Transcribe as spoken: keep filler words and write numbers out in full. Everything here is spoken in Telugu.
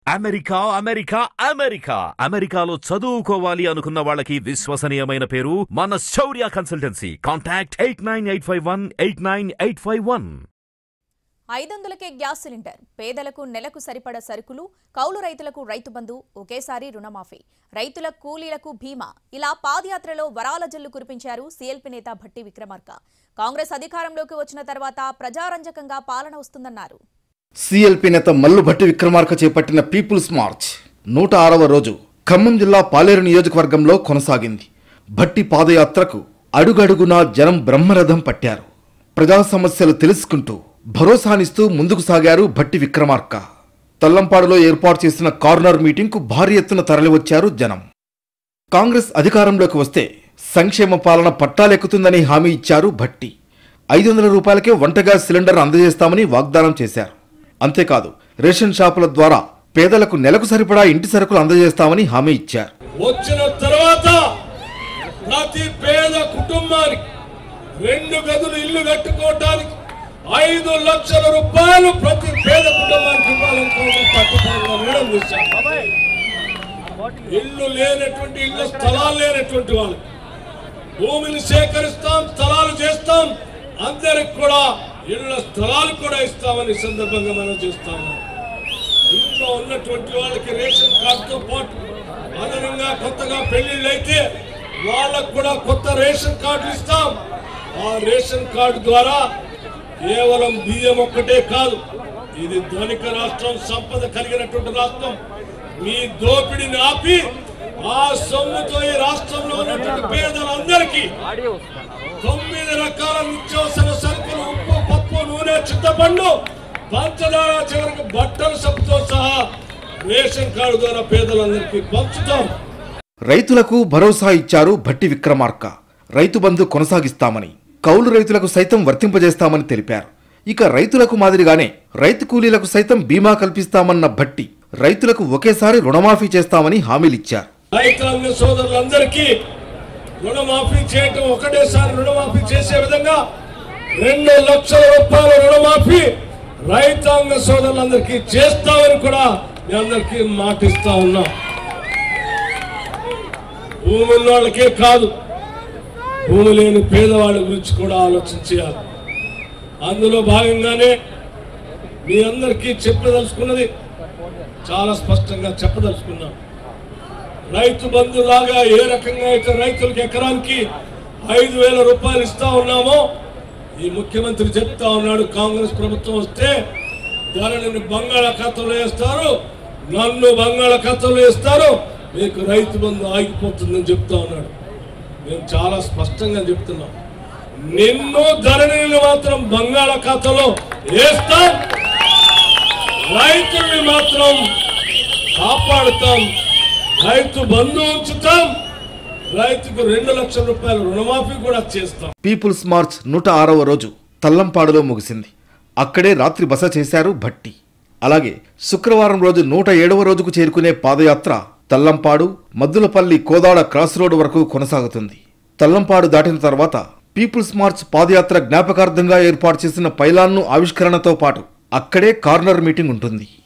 అమెరికా అమెరికా అమెరికా అమెరికాలో చదువుకోవాలి అనుకున్న వాళ్ళకి విశ్వసనీయమైన పేరు మన Shaurya consultancy. Contact eight nine eight five one eight nine eight five one. ఐదు వందలకే గ్యాస్ సిలిండర్, పేదలకు నెలకు సరిపడ సరుకులు, కౌలు రైతులకు రైతు బంధు, ఒకేసారి రుణమాఫీ, రైతుల కూలీలకు భీమా, ఇలా పాదయాత్రలో వరాల జల్లు కురిపించారు సీఎల్పీ నేత భట్టి విక్రమార్క. కాంగ్రెస్ అధికారంలోకి వచ్చిన తర్వాత ప్రజారంజకంగా పాలన వస్తుందన్నారు. సీఎల్పీ నేత మల్లు భట్టి విక్రమార్క చేపట్టిన పీపుల్స్ మార్చ్ నూట ఆరవ రోజు ఖమ్మం జిల్లా పాలేరు నియోజకవర్గంలో కొనసాగింది. భట్టి పాదయాత్రకు అడుగడుగునా జనం బ్రహ్మరథం పట్టారు. ప్రజా సమస్యలు తెలుసుకుంటూ భరోసానిస్తూ ముందుకు సాగారు భట్టి విక్రమార్క. తల్లంపాడులో ఏర్పాటు చేసిన కార్నర్ మీటింగ్కు భారీ ఎత్తున తరలివచ్చారు జనం. కాంగ్రెస్ అధికారంలోకి వస్తే సంక్షేమ పాలన పట్టాలెక్కుతుందని హామీ ఇచ్చారు భట్టి. ఐదు వందల రూపాయలకే వంట గ్యాస్ సిలిండర్ అందజేస్తామని వాగ్దానం చేశారు. అంతేకాదు, రేషన్ షాపుల ద్వారా పేదలకు నెలకు సరిపడా ఇంటి సరుకులు అందజేస్తామని హామీ ఇచ్చారు. వచ్చిన తర్వాత ప్రతి పేద కుటుంబానికి రెండు గదులు ఇల్లు కట్టుకోవడానికి ఐదు లక్షల రూపాయలు ప్రతి పేద కుటుంబానికి ఇవ్వాలనుకోవడం చేశారు. ఇల్లు లేనటువంటి ఇళ్ళ స్థలాలు లేనటువంటి వాళ్ళు భూమిని సేకరిస్తాం, స్థలాలు చేస్తాం, అందరికి కూడా ఇళ్ల స్థలాలు కూడా ఇస్తామని సందర్భంగా మనం చేస్తాము. ఇంట్లో ఉన్నటువంటి వాళ్ళకి రేషన్ కార్డుతో పాటు అదనంగా కొత్తగా పెళ్లిళ్ళు అయితే వాళ్ళకు కూడా కొత్త రేషన్ కార్డు ఇస్తాం. ఆ రేషన్ కార్డు ద్వారా కేవలం బియ్యం ఒక్కటే కాదు, ఇది ధనిక రాష్ట్రం, సంపద కలిగినటువంటి రాష్ట్రం. మీ దోపిడిని ఆపి ఆ సొమ్ముతో ఈ రాష్ట్రంలో ఉన్నటువంటి పేదలందరికీ తొమ్మిది రకాల నిత్యావసర సరుకులు, ఉప్పు, పప్పు, నూనె, చింతపండు, పంచదార, చివరికి బట్టల సబ్బుతో సహా రేషన్ కార్డు ద్వారా పేదలందరికీ పంచుతాం. రైతులకు భరోసా ఇచ్చారు భట్టి విక్రమార్క. రైతు బంధు కొనసాగిస్తామని, కౌలు రైతులకు సైతం వర్తింపజేస్తామని తెలిపారు. ఇక రైతులకు మాదిరిగానే రైతు కూలీలకు సైతం బీమా కల్పిస్తామన్న భట్టి రైతులకు ఒకేసారి రుణమాఫీ చేస్తామని హామీలిచ్చారు. రైతాంగ సోదరులందరికీ రుణమాఫీ చేయటం, ఒకటేసారి రుణమాఫీ చేసే విధంగా రెండు లక్షల రూపాయల రుణమాఫీ రైతాంగ సోదరులందరికీ చేస్తామని కూడా మీ అందరికీ మాటిస్తా ఉన్నాం. భూమి ఉన్న వాళ్ళకే కాదు, భూమి లేని పేదవాళ్ళ గురించి కూడా ఆలోచన చేయాలి. అందులో భాగంగానే మీ అందరికీ చెప్పదలుచుకున్నది చాలా స్పష్టంగా చెప్పదలుచుకున్నాం. రైతు బంధు లాగా ఏ రకంగా అయితే రైతులకు ఎకరానికి ఐదు వేల రూపాయలు ఇస్తా ఉన్నామో, ఈ ముఖ్యమంత్రి చెప్తా ఉన్నాడు, కాంగ్రెస్ ప్రభుత్వం వస్తే ధరని బంగాళాఖాతంలో వేస్తారు, నన్ను బంగాళాఖాతంలో వేస్తారు, మీకు రైతు బంధు ఆగిపోతుందని చెప్తా ఉన్నాడు. మేము చాలా స్పష్టంగా చెప్తున్నాం, నిన్ను ధరణిని మాత్రం బంగాళాఖాతంలో వేస్తాం, రైతుల్ని మాత్రం కాపాడుతాం, రైతు బంధు ఉంచుతాం, రైతుకు రెండు లక్షల రూపాయల రుణమాఫీ కూడా చేస్తాం. పీపుల్స్ మార్చ్ నూట ఆరవ రోజు తల్లంపాడులో ముగిసింది. అక్కడే రాత్రి బస చేశారు భట్టి. అలాగే శుక్రవారం రోజు నూట ఏడవ రోజుకు చేరుకునే పాదయాత్ర తల్లంపాడు, మద్దులపల్లి, కోదాడ క్రాస్ రోడ్ వరకు కొనసాగుతుంది. తల్లంపాడు దాటిన తర్వాత పీపుల్స్ మార్చ్ పాదయాత్ర జ్ఞాపకార్థంగా ఏర్పాటు చేసిన పైలాన్ను ఆవిష్కరణతో పాటు అక్కడే కార్నర్ మీటింగ్ ఉంటుంది.